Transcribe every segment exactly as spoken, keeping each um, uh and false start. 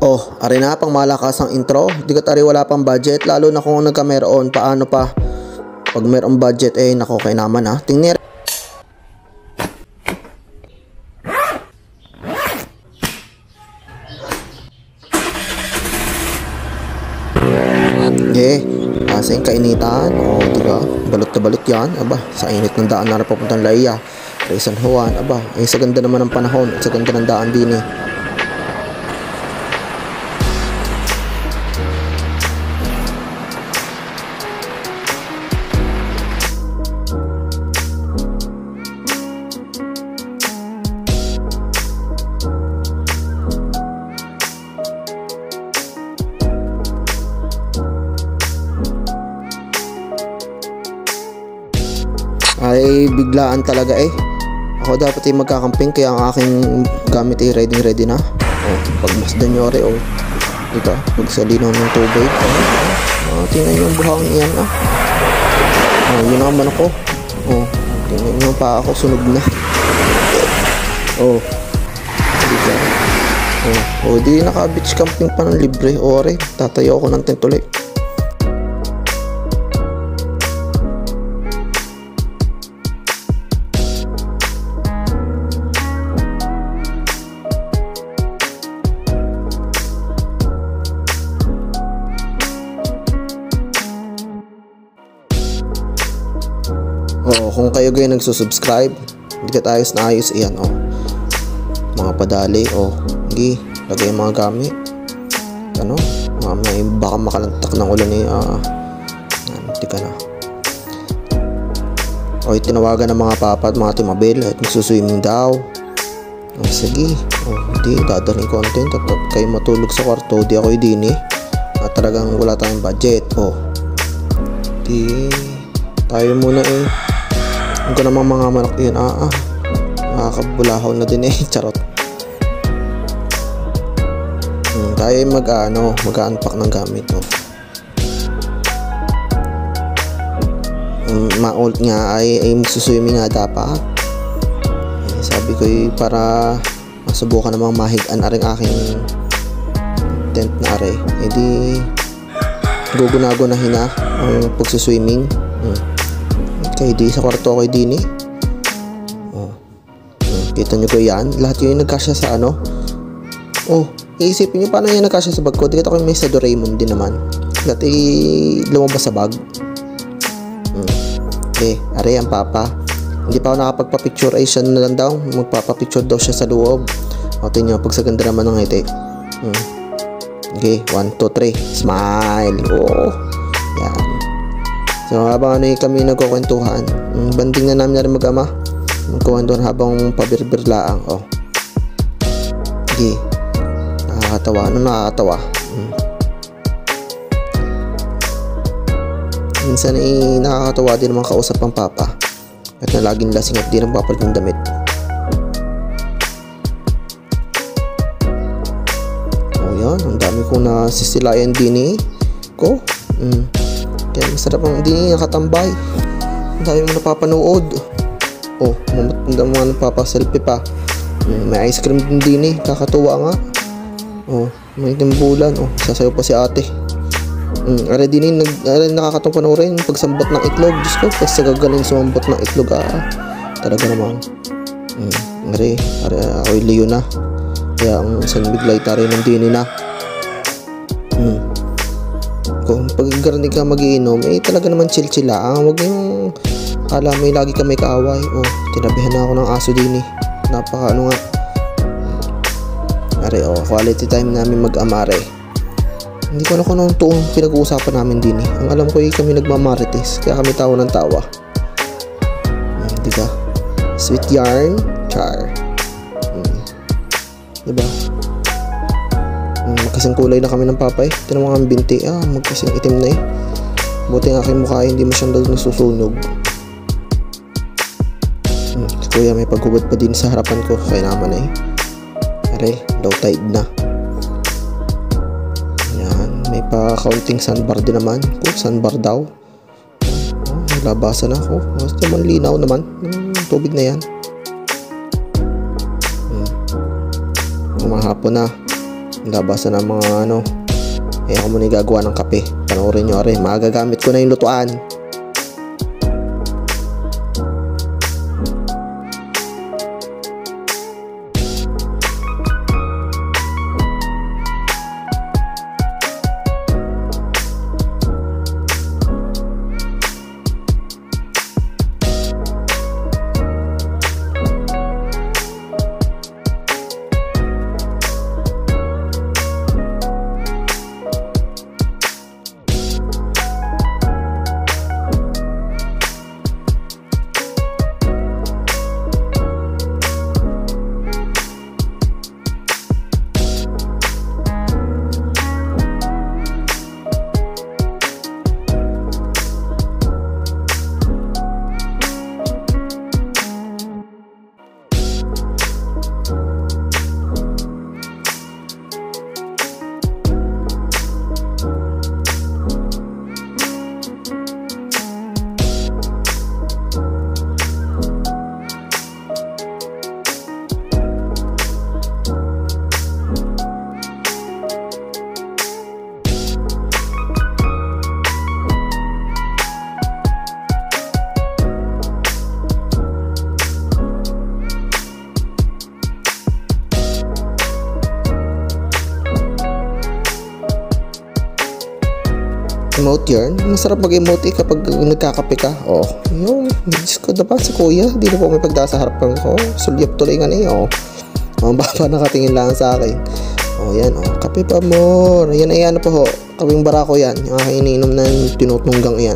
Oh, ari na pang malakas ang intro. Di ka tari wala pang budget, lalo na kung nagkameron. Paano pa? Pag mayroong budget eh, nako kay naman ha. Tingnan. Eh, kasing kainitan. Oh, di ba? Balot na balot yan. Aba, sa init ng daan na napapuntang Laiya. Kay San Juan. Aba, eh sa ganda naman ng panahon at sa ganda ng daan din eh. Ay biglaan talaga eh. Ako dapat ay magkakamping kaya ang aking gamit ay ready ready na. Oh, pagmasdan nyo rin oh. Dito, pagsalinaw ng tubig. Oh, tingnan nyo yung buhang iyan ah. Oh, yun naman ako. Oh, tingnan nyo pa ako sunog na. Oh. Dito. Oh, oh di naka-beach camping pa ng libre. Ore, tatayo ako ng tent ulit. Oh, kung kayo kayo nagsusubscribe, hindi ka ayos na ayos, iyan oh. Mga padali, oh. Hindi, lagay yung mga gamit. Ano, mga may baka makalantak ng ulan eh. Ah, hindi ka na. Oh, tinawagan ng mga papa at mga timabil at magsuswimming daw. Oh, sige. Oh, hindi, dadaling content at kayo matulog sa kwarto, di ako idini. At talagang wala tayong budget. Oh, di tayo muna eh. Huwag ko namang mga manok yun. Ah, ah. Nakakabulahaw na din eh. Charot. Hmm, tayo ay mag, ano, mag-unpack ng gamit. Oh. Hmm, ma-old nga ay, ay magsuswimming nga dapat. Eh, sabi ko eh, para masubukan namang mahigaan na rin aking tent na are. Eh di gugunagunahin na ang pagsuswimming. Hmm. Okay, di sa kwarto ako din eh. Oh. Kita nyo ko yan. Lahat yun yung nagkasya sa ano. Oh, iisipin nyo paano yan nagkasya sa bag ko. Di kita ko may sa Doraemon din naman. Lahat eh lumabas sa bag. Hmm. Okay, are ang papa. Hindi pa ako nakapagpa-picture ay siya na lang daw. Magpapapicture daw siya sa loob. O tingnan nyo, pag sa ganda naman ng ngiti. Hmm. Okay, one, two, three. Smile. Oh. Yan. So habang ano eh, kami nagkukwentuhan, banding na namin na rin mag-ama, magkukwentuhan habang pabir-birlaang. Oh. Sige, nakakatawa. Ano nakakatawa? Hmm. Minsan eh nakakatawa din naman kausap ang papa at na laging lasing at di nang papalit ng damit. Oh yan, ang dami kong nasisilayan din eh ko. Hmm. Kaya masarap ang hindi nakatambay. Ang dami mo napapanood. Oh, ang dami mo napapaselfie pa. May ice cream din din eh. Kakatuwa nga. Oh, may timbulan. Oh, sasayo pa si ate. Mm, ara din eh. Nag, nakakatong panoorin. Pagsambot ng itlog. Diyos ko, kasi gagaling sumambot ng itlog. Ah, talaga naman. Mm, ara, ara, ako'y liyo na. Kaya ang sanbiglay tari ng dini na. Mm. Kung pag-garni ka mag-iinom, eh talaga naman chill-chill lang. Huwag yung kala may lagi ka may kaaway. Oh, tinabihan na ako ng aso din eh. Napaka ano nga. Are, oh, quality time namin mag-amare. Hindi ko na kung anong tuong pinag-uusapan namin din eh. Ang alam ko eh kami nagmamarites. Kaya kami tawa ng tawa. Hmm, diba? Sweet yarn, char. Hmm. Diba? Magkasing kulay na kami ng papa eh. Tinan mo nga ang binti. Ah, magkasing itim na eh. Buti nga aking mukha hindi masyadong nasusunog. Hmm, si kuya may paghubad pa din sa harapan ko. Kaya naman eh. Are, low tide na. Yan, may pa counting sandbar din naman. Oh, sandbar daw. Oh, naglabasan na ako. Oh, naman linaw naman. Hmm, tubig na yan. Hmm. Umahapon na. Labasan ng mga ano. Eh ako muna gagawa ng kape. Panoorin nyo are, magagamit ko na yung lutuan. Emote yarn. Masarap mag-emote eh kapag nagkakape ka. Oh, yun. Diyos ko na pa si kuya. Di na po may pagda sa harapan ko. Sulyap tuloy nga na eh. Oh. Mga baba nakatingin lang sa akin. Oh, yan. Oh, kape pa more. Yan ay ano po ho. Kaping barako yan. Yung aking ininom na tinutunggang yan.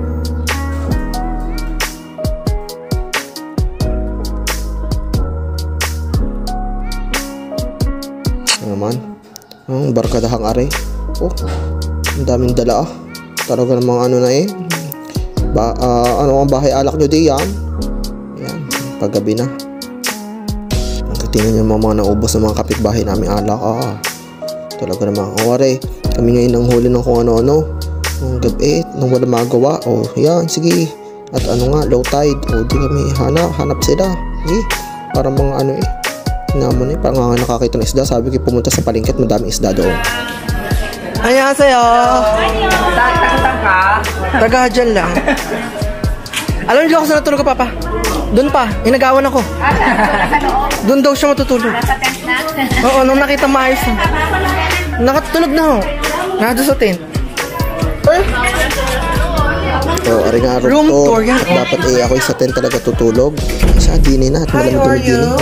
Ano naman? Ang barkadahang are. Oh, ang daming dala ah. Talaga namang ano na eh. Ba, uh, ano ang bahay alak nyo di yan? Yan, paggabi na. Tingnan nyo mga naubos ng mga kapitbahay namin alak ah. Talaga namang aware. Kami ngayon ang huli ng kung ano-ano. Ang gabi, nang wala magawa. Oh, yan, sige. At ano nga, low tide. Oh, di kami hanap, hanap sila. Sige, parang mga ano eh. Hinamon eh, parang nga nakakita ng isda. Sabi ko pumunta sa palengke at madaming isda doon. Annyeonghaseyo. Taga-tang ka? Taga dyan lang. Alam niyo ako saan natulog ka, Papa? Doon pa, inagawan ako. Doon daw siya matutulog. Nasa tent na? Oo, nung nakita maayos na. Nakatulog na ho. Nado sa tent. Eh? Oh, ari nga room tour yan. At dapat eh ako sa tent talaga tutulog. Siya, dini na at malamig na dini.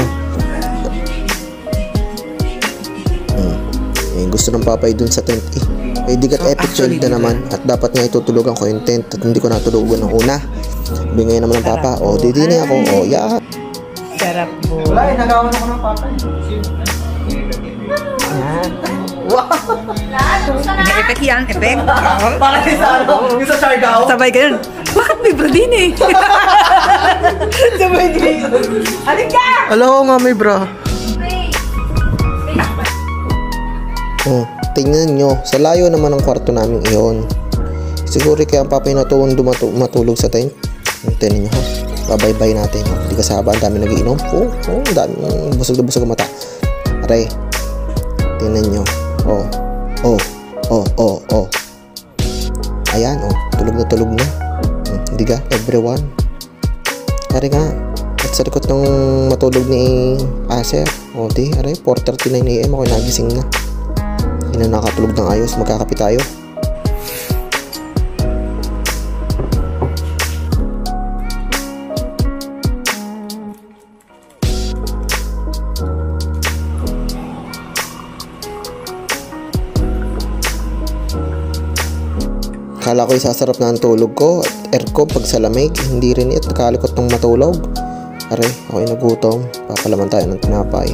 Eh, gusto ng papay dun sa tent eh. Eh, di kat epic failed na naman. At dapat nga itutulugan ko yung tent. At hindi ko natulugan ng una. Bingay naman ng papa. O, oh, didini ako. O, oh, yeah. Sarap po. Wala eh, nagawan ako ng papa. Wow! Effect yan, effect. Para sa ano? Yung sa Siargao? Sabay ganun. Bakit may bra din eh? Sabay din. Alin ka! Hello nga may bra. Oh, tingnan nyo. Sa layo naman ang kwarto namin iyon. Siguro kaya ang papay natuon matulog sa tent. Tingnan nyo ha. Babay-bay natin. Hindi kasaba. Ang dami nagiinom. Oh, oh, ang dami. Busog na busog ang mata. Aray. Tingnan nyo. Oh, oh, oh, oh, oh. Ayan, oh. Tulog na tulog na. Hmm, hindi ka? Everyone. Aray nga. At sa likod ng matulog ni Aser. O, di. Aray, four thirty-nine a m ako nagising na. Hindi na nakatulog ng ayos. Magkakapi tayo. Kala ko isasarap na ang tulog ko at aircon pag sa lamig. Hindi rin it. Nakalikot ng matulog. Aray, ako'y nagutom. Papalaman tayo ng tinapay.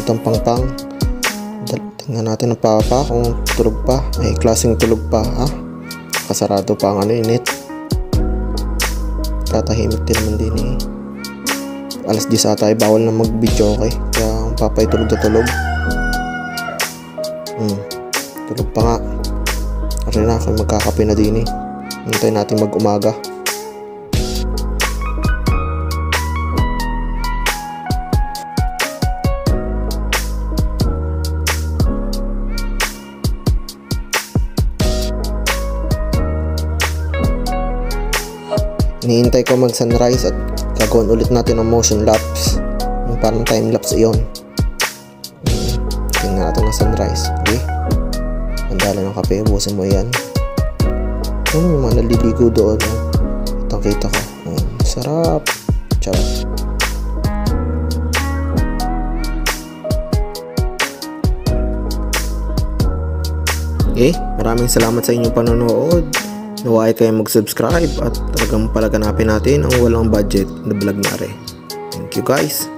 ang pangpang. Tingnan natin ang papa kung tulog pa. Ay, klaseng tulog pa, ha? Kasarado pa ang ano, init. Tatahimik din naman din eh. Alas diyes ata ay bawal na mag-video, okay? Kaya ang papa ay tulog na tulog. Hmm, tulog pa nga. Kasi na ako magkakape na din eh. Hintayin natin mag-umaga. Hinihintay ko mag sunrise at gagawin ulit natin ang motion lapse. Yung parang time lapse iyon. Hmm, tingnan natin ang sunrise. Okay? Mandala ng kape, busin mo yan. Ano yung mga naliligo doon? Kitang kita ko. Oh, sarap. Charot. Okay, maraming salamat sa inyong panonood. Naway kayo mag-subscribe at talagang palaganapin natin ang walang budget na vlog na rin. Thank you guys.